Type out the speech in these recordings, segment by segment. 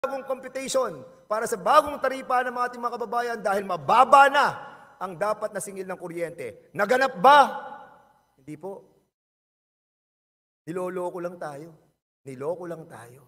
bagong computation para sa bagong taripa ng ating mga kababayan dahil mababa na ang dapat na singil ng kuryente. Naganap ba? Hindi po. Niloloko lang tayo. Niloko lang tayo.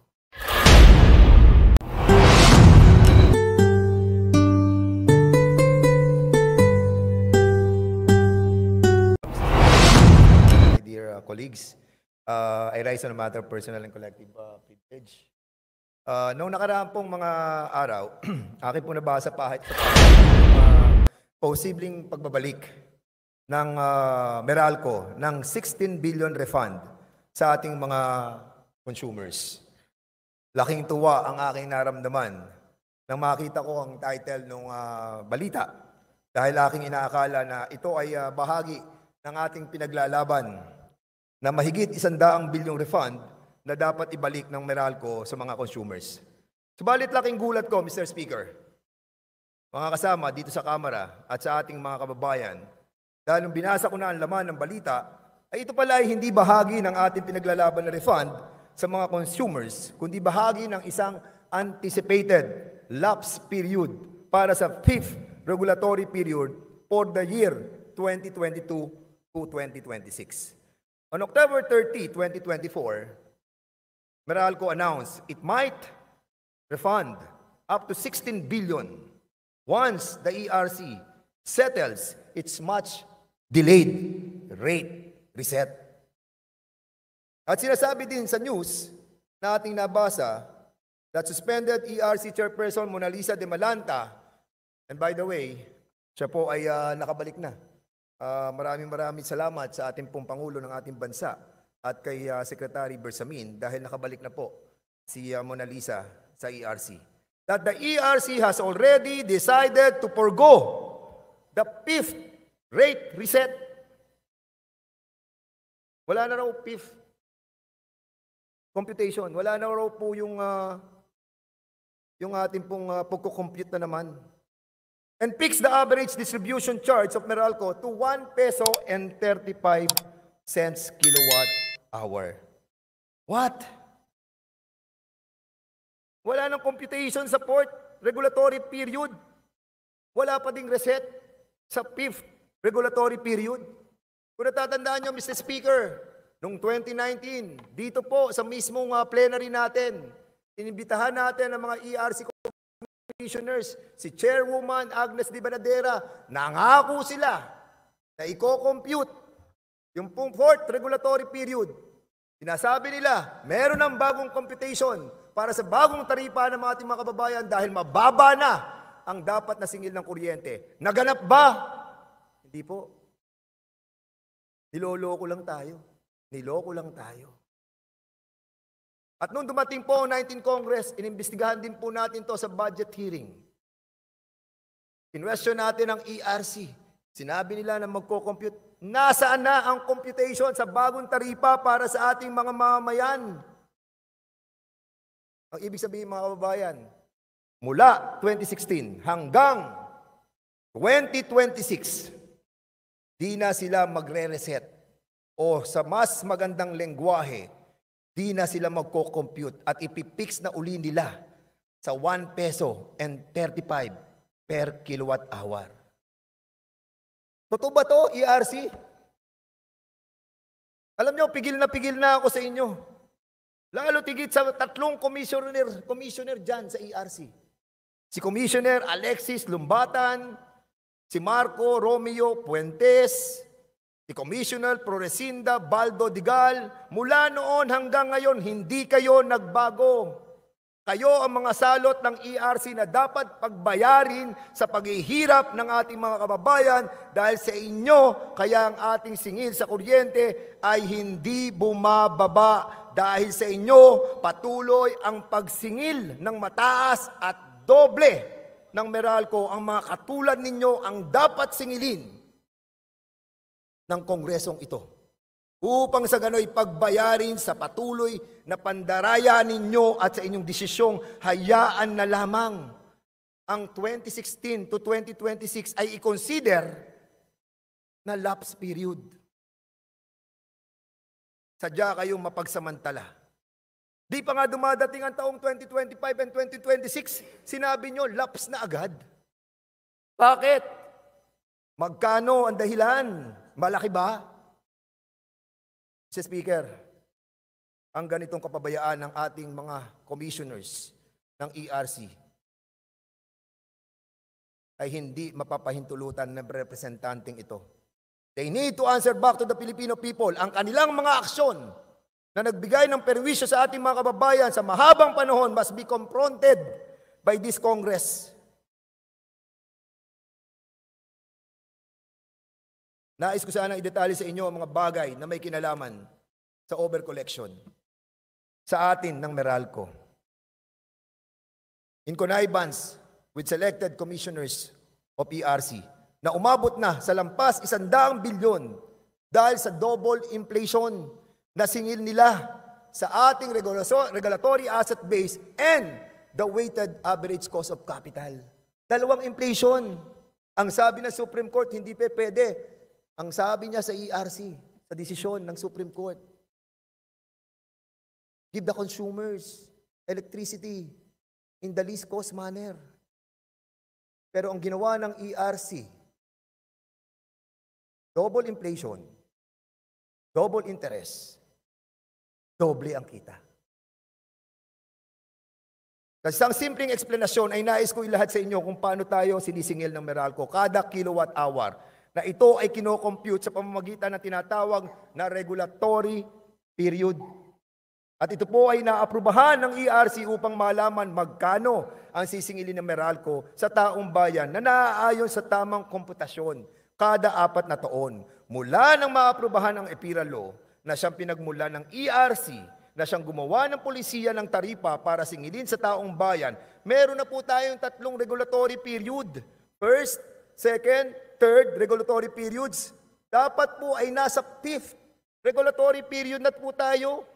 My dear colleagues, I rise on a matter of personal and collective privilege. Noong nakaraan pong mga araw, akin po nabasa pahit sa posibleng pagbabalik ng Meralco ng 16 billion refund sa ating mga consumers. Laking tuwa ang aking naramdaman nang makita ko ang title ng balita dahil aking inaakala na ito ay bahagi ng ating pinaglalaban na mahigit 100 bilyong refund na dapat ibalik ng Meralco sa mga consumers. Subalit laking gulat ko, Mr. Speaker, mga kasama dito sa Kamara at sa ating mga kababayan, dahil nung binasa ko na ang laman ng balita, ay ito pala ay hindi bahagi ng ating pinaglalaban na refund sa mga consumers, kundi bahagi ng isang anticipated lapse period para sa 5th regulatory period for the year 2022 to 2026. On October 30, 2024, Meralco announced it might refund up to 16 billion once the ERC settles its much delayed rate reset. At sinasabi din sa news na ating nabasa that suspended ERC Chairperson Mona Lisa de Malanta, and by the way, siya po ay nakabalik na. Maraming salamat sa ating pong Pangulo ng ating bansa at kay Secretary Bersamin dahil nakabalik na po si Mona Lisa sa ERC. That the ERC has already decided to forgo the 5th rate reset. Wala na raw 5th computation. Wala na raw po yung ating pong pagkukompute na naman. And fix the average distribution charge of Meralco to 1 peso and 35 cents kilowatt hour. What? Wala nang computation sa port regulatory period. Wala pa ding reset sa 5th regulatory period. Kung natatandaan nyo, Mr. Speaker, noong 2019, dito po sa mismong plenary natin, inimbitahan natin ang mga ERC commissioners, si Chairwoman Agnes Di Banadera, nangako sila na i-compute yung pong 4th regulatory period. Sinasabi nila, meron ng bagong computation para sa bagong taripa ng ating mga kababayan dahil mababa na ang dapat na singil ng kuryente. Naganap ba? Hindi po. Niloloko lang tayo. Niloko lang tayo. At nung dumating po ang 19th Congress, inimbestigahan din po natin to sa budget hearing. Kinwestiyon natin ang ERC. Sinabi nila na magko-compute. Nasaan na ang computation sa bagong taripa para sa ating mga mamamayan? Ang ibig sabihin mga kababayan, mula 2016 hanggang 2026, di na sila magre-reset. O sa mas magandang lengguwahe, di na sila magko-compute at ipipix na uli nila sa 1 peso and 35 per kilowatt hour. Totoo ba to, ERC? Alam nyo, pigil na ako sa inyo. Lalo tigit sa 3 commissioner dyan sa ERC. Si Commissioner Alexis Lumbatan, si Marco Romeo Puentes, si Commissioner Florecinda Baldo Digal, mula noon hanggang ngayon, hindi kayo nagbago. Kayo ang mga salot ng ERC na dapat pagbayarin sa paghihirap ng ating mga kababayan dahil sa inyo, kaya ang ating singil sa kuryente ay hindi bumababa. Dahil sa inyo, patuloy ang pagsingil ng mataas at doble ng Meralco. Ang mga katulad ninyo ang dapat singilin ng kongresong ito upang sa gano'y pagbayarin sa patuloy na pandaraya ninyo at sa inyong desisyong hayaan na lamang ang 2016 to 2026 ay i-consider na lapse period. Sadya kayong mapagsamantala. Di pa nga dumadating ang taong 2025 and 2026, sinabi nyo, lapse na agad. Bakit? Magkano ang dahilan? Malaki ba? Mr. Speaker, ang ganitong kapabayaan ng ating mga commissioners ng ERC ay hindi mapapahintulutan ng representanteng ito. They need to answer back to the Filipino people ang kanilang mga aksyon na nagbigay ng perwisyo sa ating mga kababayan sa mahabang panahon must be confronted by this Congress. Nais ko sana idetalye sa inyo ang mga bagay na may kinalaman sa overcollection sa atin ng Meralco. In connivance with selected commissioners of ERC na umabot na sa lampas 100 bilyon dahil sa double inflation na singil nila sa ating regulatory asset base and the weighted average cost of capital. Dalawang inflation. Ang sabi ng Supreme Court, hindi pwede. Ang sabi niya sa ERC, sa desisyon ng Supreme Court, give the consumers electricity in the least cost manner. Pero ang ginawa ng ERC, double inflation, double interest, doble ang kita. Sa isang simpleng eksplanasyon ay nais ko ilahad sa inyo kung paano tayo sinisingil ng Meralco kada kilowatt hour na ito ay kinocompute sa pamamagitan ng tinatawag na regulatory period. At ito po ay naaprubahan ng ERC upang malaman magkano ang sisingilin ng Meralco sa taong bayan na naaayon sa tamang komputasyon kada 4 na taon. Mula nang maaprubahan ang EPIRA Law na siyang pinagmula ng ERC na siyang gumawa ng polisiya ng taripa para singilin sa taong bayan, meron na po tayong 3 regulatory period. First, second, third regulatory periods. Dapat po ay nasa 5th regulatory period na po tayo.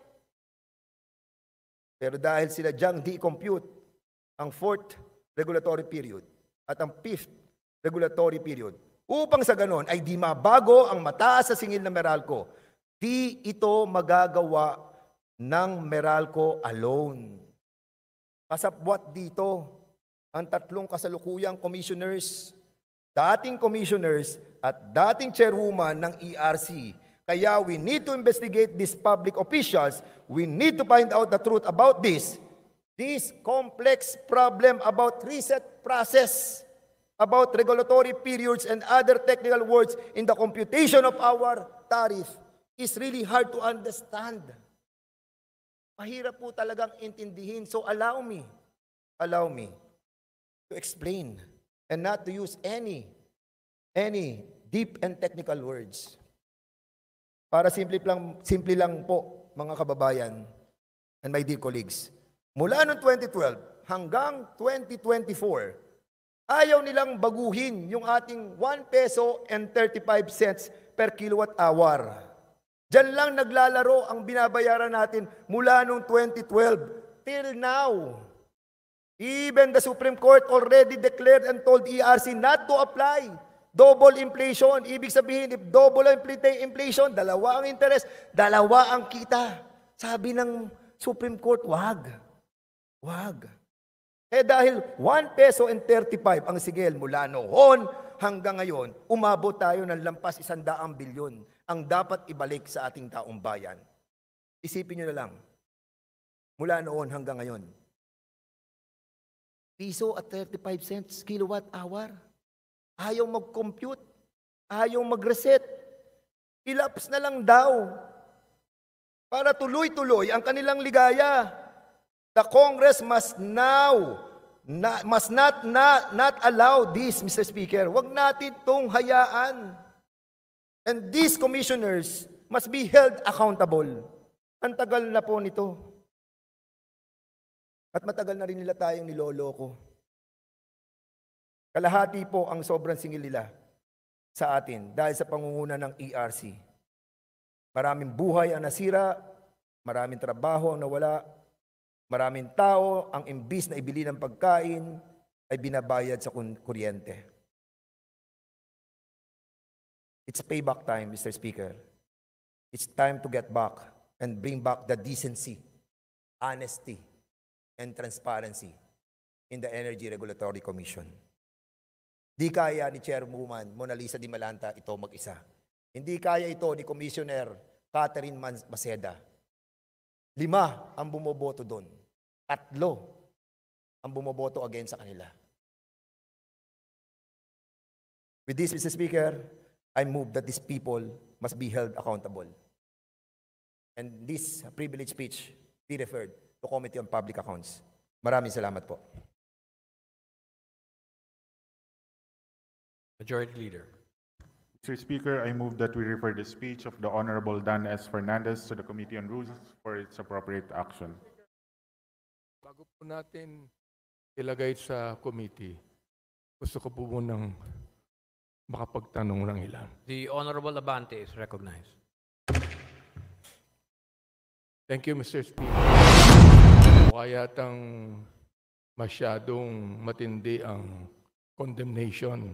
Pero dahil sila diyang di-compute ang 4th regulatory period at ang 5th regulatory period, upang sa ganon ay di mabago ang mataas sa singil ng Meralco, di ito magagawa ng Meralco alone. Kasabwat dito ang 3 kasalukuyang commissioners, dating commissioners at dating chairwoman ng ERC. Kaya we need to investigate these public officials. We need to find out the truth about this complex problem about reset process, about regulatory periods and other technical words in the computation of our tariff is really hard to understand. Mahirap po talagang intindihin. So allow me to explain and not to use any deep and technical words. Para simple lang po, mga kababayan and my dear colleagues. Mula noong 2012 hanggang 2024, ayaw nilang baguhin yung ating 1 peso and 35 cents per kilowatt hour. Diyan lang naglalaro ang binabayaran natin mula noong 2012 till now. Even the Supreme Court already declared and told ERC not to apply double inflation. Ibig sabihin, if double inflation, dalawa ang interest, dalawa ang kita. Sabi ng Supreme Court, wag. Dahil 1 peso and 35 ang sigil mula noon hanggang ngayon, umabot tayo ng lampas 100 bilyon ang dapat ibalik sa ating taong bayan. Isipin nyo na lang, mula noon hanggang ngayon, piso at 35 cents kilowatt hour. Ayaw mag-compute, ayaw mag-reset. Ilaps na lang daw para tuloy-tuloy ang kanilang ligaya. The Congress must not allow this, Mr. Speaker. Huwag natin itong hayaan. And these commissioners must be held accountable. Ang tagal na po nito. At matagal na rin nila tayong niloloko. Kalahati po ang sobrang singil nila sa atin dahil sa pangunguna ng ERC. Maraming buhay ang nasira, maraming trabaho ang nawala, maraming tao ang imbis na ibili ng pagkain ay binabayad sa kuryente. It's payback time, Mr. Speaker. It's time to get back and bring back the decency honesty, and transparency in the Energy Regulatory Commission. Di kaya ni Chairwoman Mona Lisa Dimalanta ito mag-isa. Hindi kaya ito ni Commissioner Catherine Maceda. 5 ang bumoboto doon. 3 ang bumoboto against sa kanila. With this, Mr. Speaker, I move that these people must be held accountable. And this privilege speech be referred to Committee on Public Accounts. Maraming salamat po. Majority Leader. Mr. Speaker, I move that we refer the speech of the Honorable Dan S. Fernandez to the Committee on Rules for its appropriate action. Bago po natin ilagay sa committee, gusto ko po munang makapagtanong ng ilan. The Honorable Abante is recognized. Thank you, Mr. Speaker. Kaya yatang masyadong matindi ang condemnation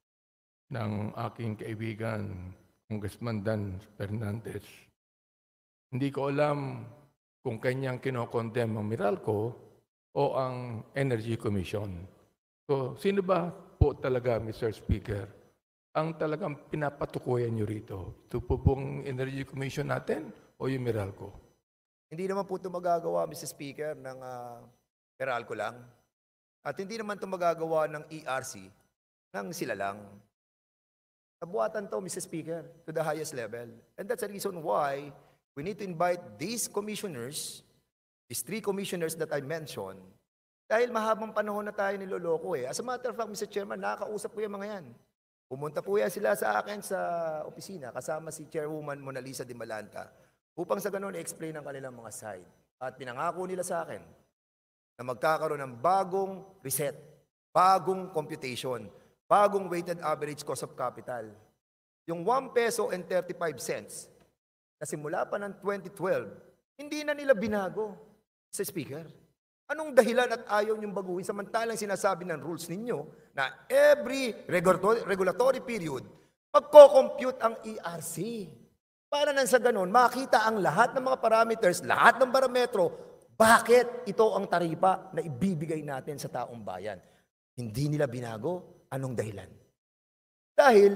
ng aking kaibigan, Congressman Dan Fernandez. Hindi ko alam kung kanyang kinokondem ang Meralco o ang Energy Commission. So, sino ba po talaga, Mr. Speaker, ang talagang pinapatukuyan nyo rito? Ito po pong Energy Commission natin o yung Meralco? Hindi naman po ito magagawa, Mr. Speaker, ng Meralco lang. At hindi naman ito magagawa ng ERC ng sila lang. Nabuhatan to, Mr. Speaker, to the highest level. And that's the reason why we need to invite these commissioners, these 3 commissioners that I mentioned, dahil mahabang panahon na tayo niloloko eh. As a matter of fact, Mr. Chairman, nakakausap ko yung mga yan. Pumunta po yan sila sa akin sa opisina, kasama si Chairwoman Mona Lisa Dimalanta, upang sa ganun i-explain ang kanilang mga side. At pinangako nila sa akin na magkakaroon ng bagong reset, bagong computation, bagong weighted average cost of capital. Yung 1 peso and 35 cents na simula pa ng 2012, hindi na nila binago, sa Speaker. Anong dahilan at ayaw niyong baguhin samantalang sinasabi ng rules ninyo na every regulatory period, magko-compute ang ERC. Para nang sa ganun, makita ang lahat ng mga parameters, lahat ng parametro, bakit ito ang taripa na ibibigay natin sa taong bayan. Hindi nila binago. Anong dahilan? Dahil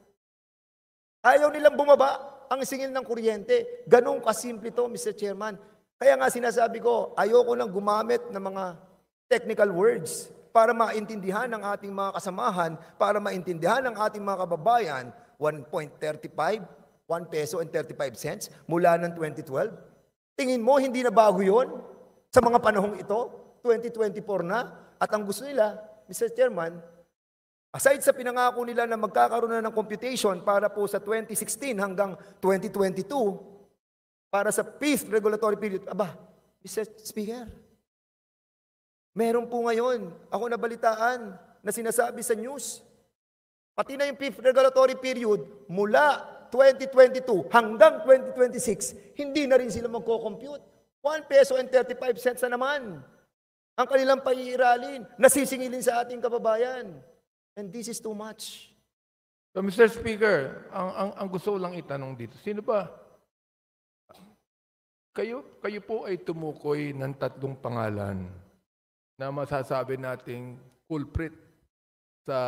ayaw nilang bumaba ang singil ng kuryente. Ganun kasimple ito, Mr. Chairman. Kaya nga sinasabi ko, ayoko nang gumamit ng mga technical words para maintindihan ng ating mga kasamahan, para maintindihan ng ating mga kababayan, 1.35, 1 peso and 35 cents mula ng 2012. Tingin mo, hindi na bago yun sa mga panahong ito? 2024 na? At ang gusto nila, Mr. Chairman, aside sa pinangako nila na magkakaroon na ng computation para po sa 2016 hanggang 2022, para sa 5th regulatory period, aba, Mr. Speaker, meron po ngayon, ako nabalitaan, na sinasabi sa news, pati na yung 5th regulatory period, mula 2022 hanggang 2026, hindi na rin sila magko-compute. 1 peso and 35 cents na naman ang kanilang paiiralin, nasisingilin sa ating kababayan. And this is too much. So, Mr. Speaker, ang gusto ko lang itanong dito, sino ba? Kayo po ay tumukoy ng 3 pangalan na masasabi nating culprit sa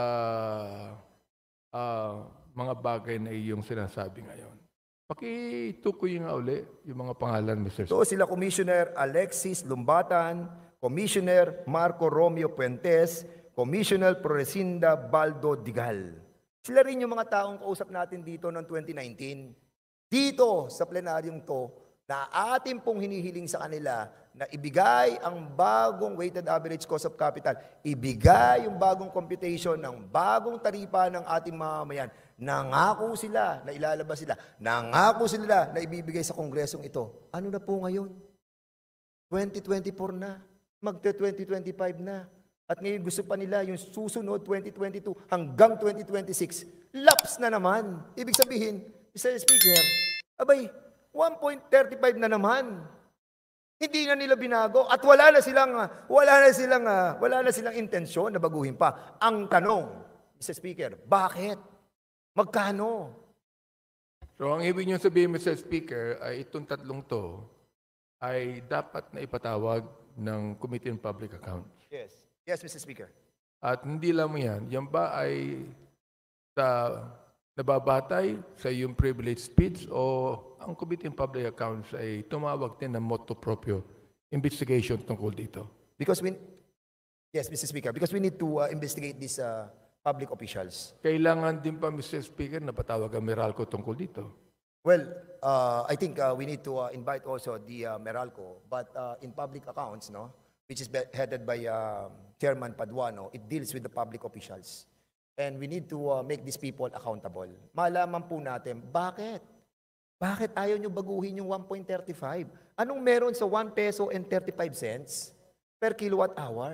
mga bagay na iyong sinasabi ngayon. Pakitukoy nga uli yung mga pangalan, Mr. Speaker. So sila Commissioner Alexis Lumbatan, Commissioner Marco Romeo Puentes, Commissioner Florecinda Baldo Digal. Sila rin yung mga taong kausap natin dito noong 2019. Dito sa plenaryong to, na atin pong hinihiling sa kanila na ibigay ang bagong weighted average cost of capital, ibigay yung bagong computation ng bagong taripa ng ating mamamayan. Nangako sila na ilalabas sila. Nangako sila na ibibigay sa kongresong ito. Ano na po ngayon? 2024 na. Magte-2025 na. At ngayon gusto pa nila yung susunod 2022 hanggang 2026. Laps na naman. Ibig sabihin, Mr. Speaker, abay, 1.35 na naman. Hindi na nila binago at wala na silang intensyon na baguhin pa. Ang tanong, Mr. Speaker, bakit? Magkano? So, ang ibig niyo sabihin, Mr. Speaker, ay itong 3 to, ay dapat na ipatawag ng Committee on Public Accounts. Yes. Yes, Mr. Speaker. At hindi lang yan ba ay sa nababatay sa iyong privileged speech o ang Committee on Public Accounts ay tumawag din ng motu proprio investigation tungkol dito? Because yes, Mr. Speaker, because we need to investigate these public officials. Kailangan din pa, Mr. Speaker, na patawag ang Meralco tungkol dito. Well, I think we need to invite also the Meralco, but in public accounts, no, which is headed by Chairman Paduano, it deals with the public officials. And we need to make these people accountable. Malaman po natin, bakit? Bakit ayaw nyo baguhin yung 1.35? Anong meron sa 1 peso and 35 cents per kilowatt hour?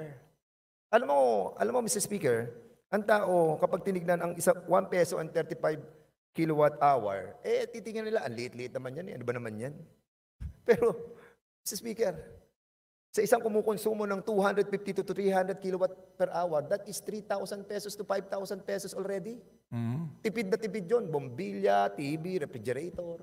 Alam mo, Mr. Speaker, ang tao, kapag tinignan ang 1 peso and 35 kilowatt hour, titingnan nila, ang liit-liit naman yan. Ano ba naman yan? Pero, Mr. Speaker, sa isang kumukonsumo ng 250 to 300 kilowatt per hour, that is 3,000 pesos to 5,000 pesos already. Tipid na tipid yun. Bombilya, TV, refrigerator.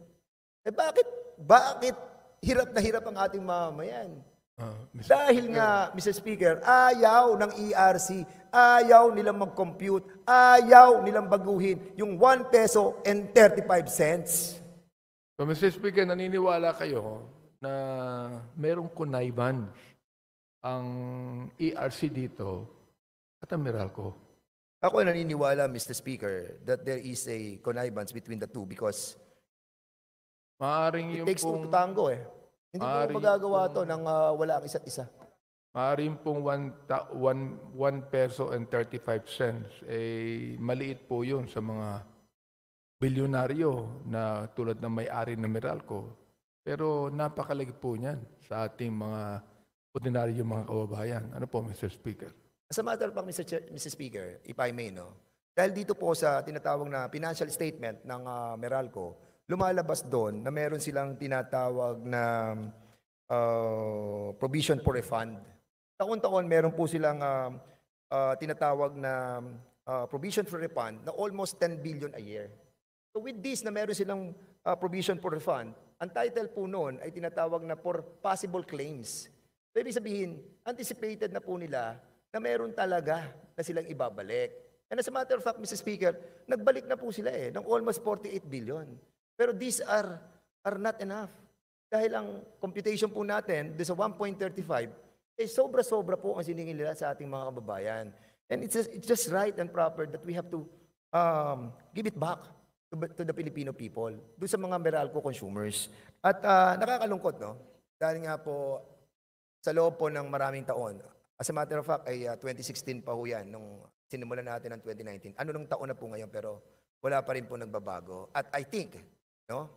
Bakit hirap na hirap ang ating mamamayan? Dahil nga, Mr. Speaker, ayaw ng ERC, ayaw nilang mag-compute, ayaw nilang baguhin yung 1 peso and 35 cents. So, Mr. Speaker, naniniwala kayo na merong connivance ang ERC dito at ang Meralco? Ako ay naniniwala, Mr. Speaker, that there is a connivance between the two because Maaring it yung takes two pong, to tango eh. Hindi mo magagawa to nang wala ang isa't isa. maaring pong 1 peso and 35 cents, maliit po yun sa mga bilyonaryo na tulad ng may-ari ng Meralco. Pero napakalagi po niyan sa ating mga ordinaryo mga kababayan. Ano po, Mr. Speaker? As a matter of fact, Mr. Speaker, if I may, no? Dahil dito po sa tinatawag na financial statement ng Meralco, lumalabas doon na meron silang tinatawag na provision for refund. Taon-taon, meron po silang tinatawag na provision for refund na almost 10 billion a year. So with this na meron silang provision for refund, ang title po noon ay tinatawag na for possible claims. So ibig sabihin, anticipated na po nila na meron talaga na silang ibabalik. And as a matter of fact, Mr. Speaker, nagbalik na po sila ng almost 48 billion. Pero these are not enough. Dahil ang computation po natin, sa 1.35, sobra-sobra po ang siningil nila sa ating mga kababayan. And it's just right and proper that we have to give it back to the Filipino people, doon sa mga Meralco consumers. At nakakalungkot, no? Dahil nga po, sa loob po ng maraming taon, as a matter of fact, ay 2016 pa ho yan, nung sinimulan natin ng 2019. Ano nung taon na po ngayon, pero wala pa rin po nagbabago. At I think, no?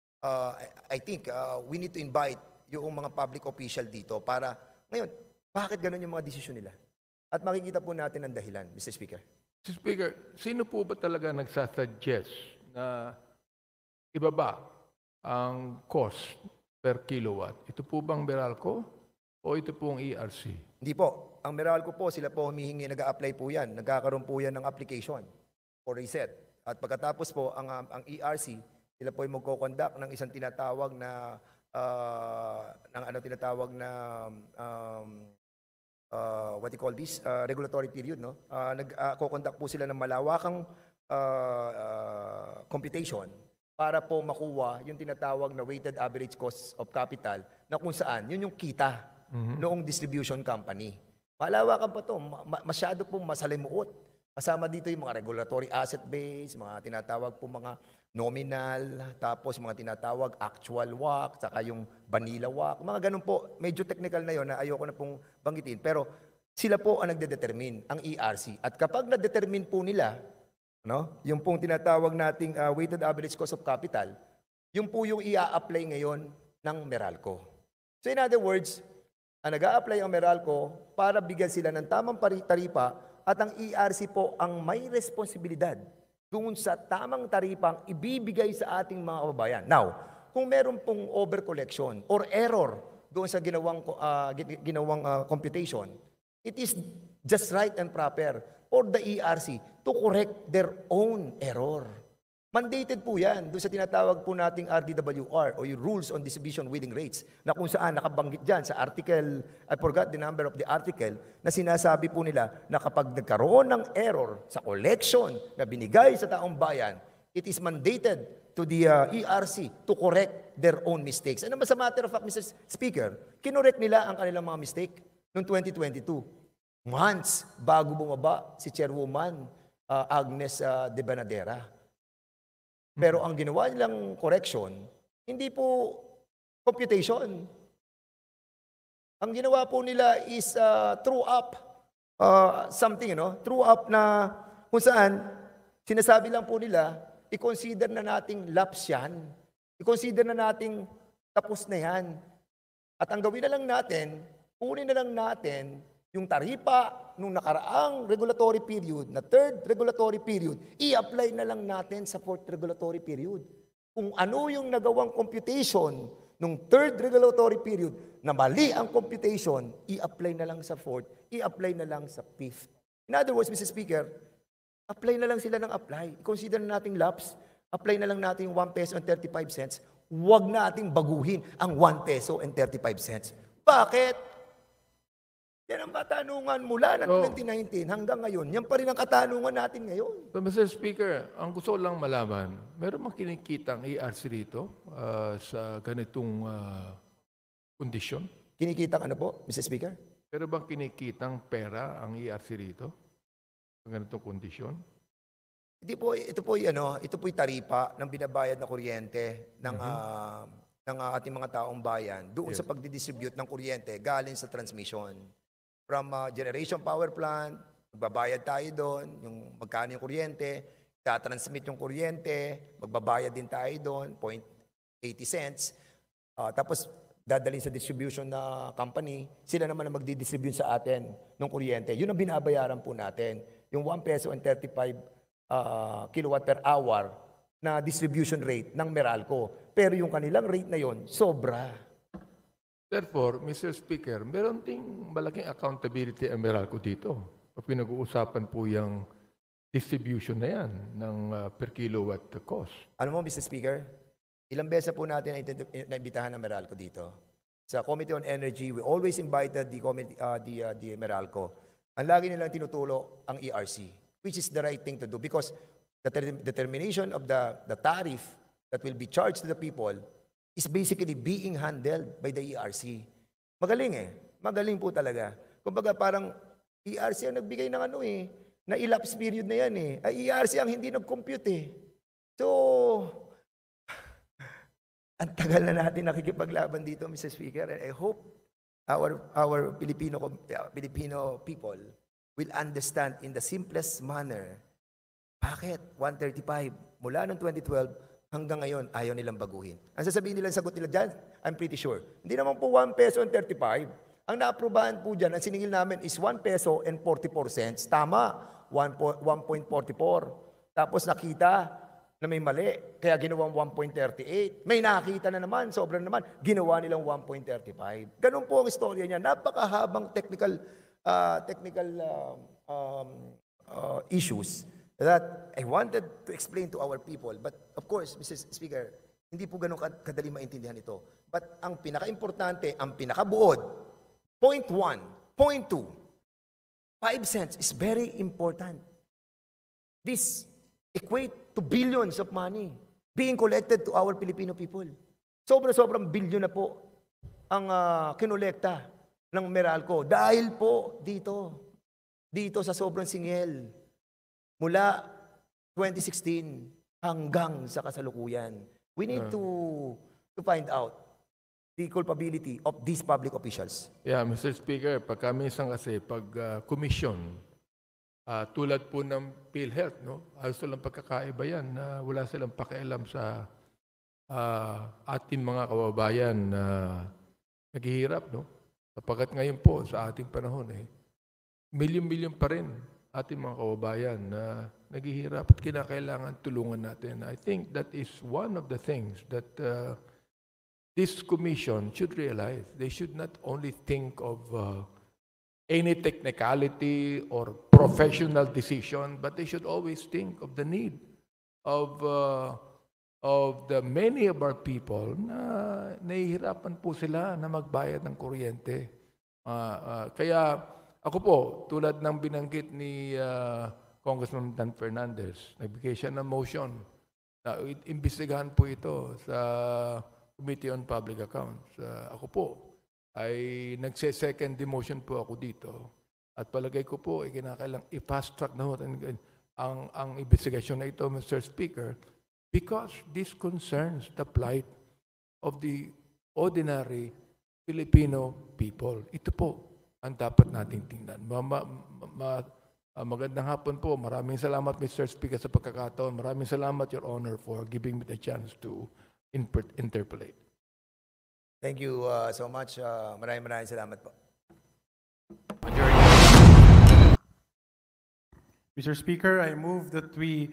We need to invite yung mga public official dito para, ngayon, bakit ganun yung mga desisyon nila? At makikita po natin ang dahilan, Mr. Speaker. Mr. Speaker, sino po ba talaga nagsasuggest na ibaba ang cost per kilowatt? Ito po bang Meralco o ito pong ERC? Hindi po. Ang Meralco po, sila po humihingi, nag-a-apply po yan. Nagkakaroon po yan ng application for reset. At pagkatapos po, ang ERC, sila po ay magko-conduct ng isang tinatawag na what you call this, regulatory period, no? Nag-conduct po sila ng malawakang computation para po makuha yung tinatawag na weighted average cost of capital na kung saan, yun yung kita noong distribution company. Malawakan pa to, masyado po masalimuot. Kasama dito yung mga regulatory asset base, mga tinatawag po mga nominal, tapos mga tinatawag actual WACC, saka yung vanilla WACC, mga ganun po. Medyo technical na yon na ayoko na pong banggitin. Pero sila po ang nagde-determine, ang ERC. At kapag na-determine po nila, no, yung pong tinatawag nating weighted average cost of capital, yung po yung i-apply ngayon ng Meralco. So in other words, nag-a-apply ang Meralco para bigyan sila ng tamang taripa at ang ERC po ang may responsibilidad doon sa tamang taripang ibibigay sa ating mga kababayan. Now, kung meron pong overcollection or error doon sa ginawang computation, it is just right and proper for the ERC to correct their own error. Mandated po yan doon sa tinatawag po nating RDWR o yung Rules on Distribution Wheeling Rates na kung saan nakabanggit dyan sa article, I forgot the number of the article, na sinasabi po nila na kapag nagkaroon ng error sa collection na binigay sa taong bayan, it is mandated to the ERC to correct their own mistakes. Ano ba sa matter of fact, Mr. Speaker, kinorek nila ang kanilang mga mistake noong 2022. Months bago bumaba si Chairwoman Agnes de Banadera. Pero ang ginawa nilang correction, hindi po computation. Ang ginawa po nila is true up something, true up na kung saan sinasabi lang po nila, i-consider na nating lapse yan. I-consider na nating tapos na yan. At ang gawin na lang natin, kunin na lang natin yung taripa nung nakaraang regulatory period, na third regulatory period, i-apply na lang natin sa fourth regulatory period. Kung ano yung nagawang computation nung third regulatory period, na mali ang computation, i-apply na lang sa fourth, i-apply na lang sa fifth. In other words, Mr. Speaker, apply na lang sila ng apply. I-consider na nating lapse, apply na lang natin 1 peso and 35 cents. Huwag nating baguhin ang 1 peso and 35 cents. Bakit? Yan ang katanungan mula ng 2019 hanggang ngayon. Yan pa rin ang katanungan natin ngayon. So, Mr. Speaker, ang gusto ko lang malaman, meron bang kinikita ang ERC rito sa ganitong kondisyon? Kinikita ano po, Mr. Speaker? Meron bang kinikitang pera ang ERC rito sa ganitong kondisyon? Ito po yung taripa ng binabayad na kuryente ng ating mga taong bayan doon sa pagdidistribute ng kuryente galing sa transmission. From generation power plant, magbabayad tayo doon, yung magkano yung kuryente, tatransmit yung kuryente, magbabayad din tayo doon, 0.80 cents. Tapos dadalhin sa distribution na company, sila naman ang magdidistribute sa atin ng kuryente. Yun ang binabayaran po natin, yung 1 peso and 35 kilowatt per hour na distribution rate ng Meralco. Pero yung kanilang rate na yon sobra. Therefore, Mr. Speaker, meron ding malaking accountability ang Meralco dito. Pinag-uusapan po yung distribution na yan ng per kilowatt cost. Ano mo, Mr. Speaker? Ilang beses po natin naibitahan ng Meralco dito. Sa Committee on Energy, we always invited the Meralco. Ang lagi nilang tinutulo ang ERC, which is the right thing to do because the determination of the tariff that will be charged to the people is basically being handled by the ERC. Magaling Magaling po talaga. Kumbaga parang ERC ang nagbigay ng na elapsed period na yan Ay ERC ang hindi nag-compute So, ang tagal na natin nakikipaglaban dito, Mr. Speaker. And I hope our Filipino people will understand in the simplest manner bakit 135 mula noong 2012 hanggang ngayon, ayaw nilang baguhin. Ang sasabihin nila, sagot nila dyan, I'm pretty sure. Hindi naman po 1 peso and 35. Ang naaprubahan po dyan, ang siningil namin is 1 peso and 44 cents. Tama, 1.44. Tapos nakita na may mali, kaya ginawang 1.38. May nakita na naman, sobra naman, ginawa nilang 1.35. Ganun po ang istorya niya. Napakahabang technical issues that I wanted to explain to our people. But of course, Mr. Speaker, hindi po ganun kadali maintindihan ito. But ang pinaka-importante, ang pinakabuod, point 1, point 2, 5 cents is very important. This equate to billions of money being collected to our Filipino people. Sobrang bilyon na po ang kinolekta ng Meralco dahil po dito sa sobrang singil. Mula 2016 hanggang sa kasalukuyan. We need to find out the culpability of these public officials. Yeah, Mr. Speaker, pagkaminsan kasi commission, tulad po ng PhilHealth, also lang pagkakaiba yan na wala silang pakialam sa ating mga kababayan na naghihirap. Sapagkat ngayon po sa ating panahon, milyon-milyon pa rin ating mga kababayan na naghihirap at kinakailangan tulungan natin. I think that is one of the things that this commission should realize. They should not only think of any technicality or professional decision, but they should always think of the need of the many of our people na nahihirapan po sila na magbayad ng kuryente. Kaya ako po, tulad ng binanggit ni Congressman Dan Fernandez, nagbigay siya ng motion na imbestigahan po ito sa Committee on Public Accounts. Ako po ay nagse-second demotion po ako dito. At palagay ko po, kinakailang i-fast track na ang investigasyon na ito, Mr. Speaker, because this concerns the plight of the ordinary Filipino people. Ito po ang dapat nating tingnan. Magandang hapon po. Maraming salamat, Mr. Speaker, sa pagkakataon. Maraming salamat, Your Honor, for giving me the chance to interpolate. Thank you so much. Maraming salamat po. Mr. Speaker, I move that we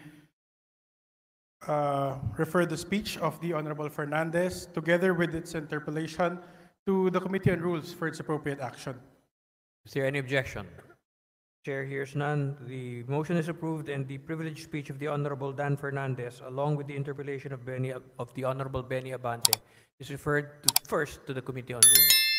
refer the speech of the Honorable Fernandez together with its interpolation to the Committee on Rules for its appropriate action. Is there any objection? Chair hears none. The motion is approved, and the privileged speech of the Honorable Dan Fernandez, along with the interpolation of the Honorable Benny Abante, is referred first to the Committee on Rules.